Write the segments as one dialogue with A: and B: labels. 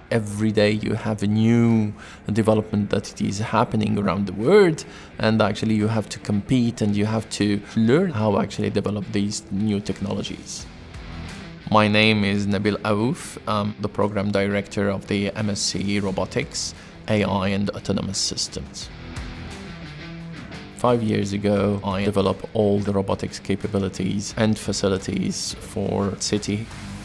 A: Every day you have a new development that is happening around the world, and actually you have to compete and you have to learn how actually develop these new technologies. My name is Nabil Aouf. I'm the program director of the MSc Robotics, AI and Autonomous Systems. 5 years ago, I developed all the robotics capabilities and facilities for City.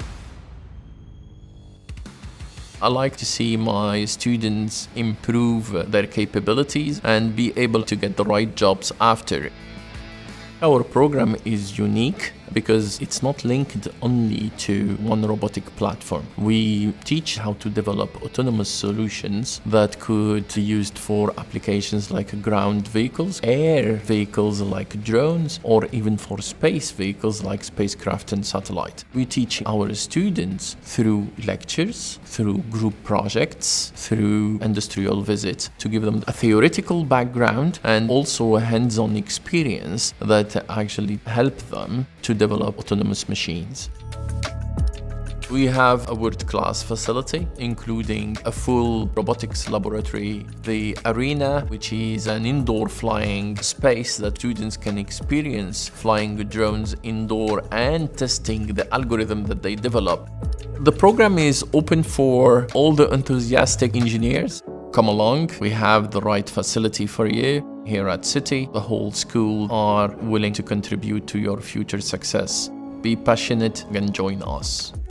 A: I like to see my students improve their capabilities and be able to get the right jobs after. Our program is unique because it's not linked only to one robotic platform. We teach how to develop autonomous solutions that could be used for applications like ground vehicles, air vehicles like drones, or even for space vehicles like spacecraft and satellite. We teach our students through lectures, through group projects, through industrial visits to give them a theoretical background and also a hands-on experience that actually help them to develop autonomous machines. We have a world-class facility, including a full robotics laboratory, the arena, which is an indoor flying space that students can experience flying drones indoor and testing the algorithm that they develop. The program is open for all the enthusiastic engineers. Come along, we have the right facility for you. Here at City, the whole school are willing to contribute to your future success. Be passionate and join us.